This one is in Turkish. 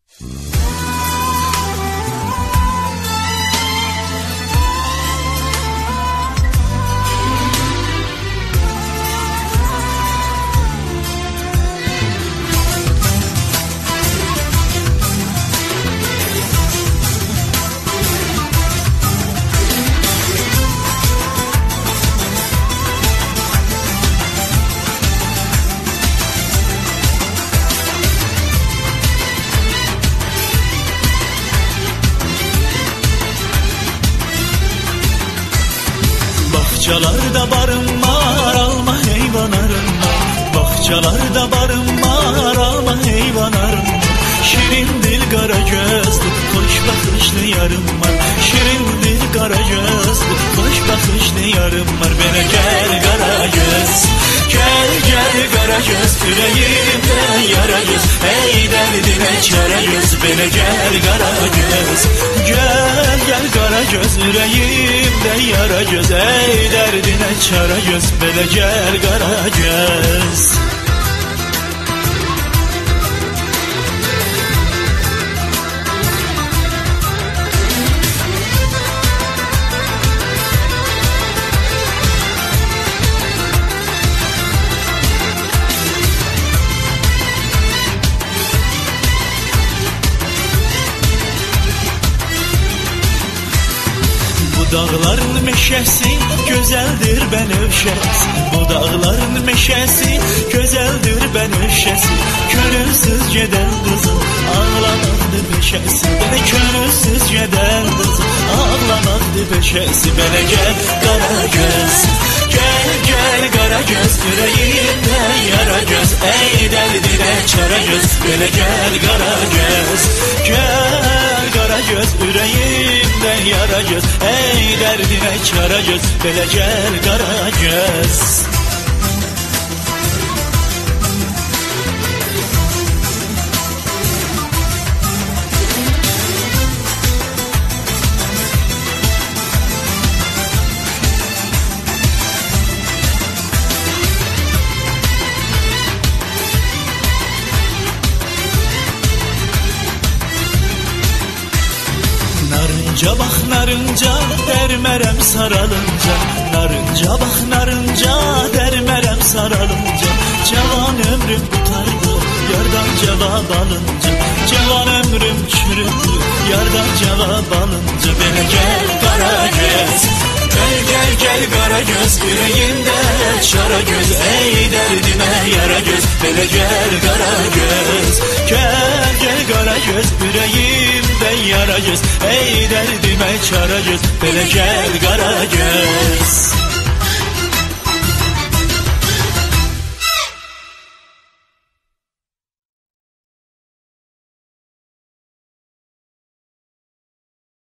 Bakhchalarda barınmar alma heyvanlarım var. Bakhchalarda barınmar alma heyvanlarım var. Şirin dil kara gözlü hoş bakışlı yarım var. Şirin dil kara gözlü hoş bakışlı yarım var. Bana gel kara göz, gel gel kara göz, yüreğimde yara göz, ey derdine çare göz. Bana gel kara göz, gel gel kara göz, yüreğimde yara göz, ey derdine çare göz. Bana gel kara göz. Bu dağların meşesi güzeldir benövşesi. Bu dağların meşesi güzeldir benövşesi. Körünsüz geden kızım ağlamaktı peşesi. Bana körünsüz geden kızım ağlamaktı peşesi. Bana gel kara göz, gel gel kara göz, yüreğimde yara göz, ey derdine çare göz. Bana gel kara göz, gel kara göz, yüreğimde yara göz, ey derdine çare göz. Bana gel kara göz. Narınca bak narınca dermerem saralınca. Narınca bak narınca dermerem saralınca. Cavan ömrüm tutardı yardan cevap alınca. Cavan ömrüm çürüdü yardan cevap alınca. Bana gel kara göz, gel gel gel kara göz, yüreğimde çara göz, ey derdime yara göz. Bana gel kara göz, gel gel kara göz, yüreğimde yara göz, ey derdime çara göz. Bana gel kara göz.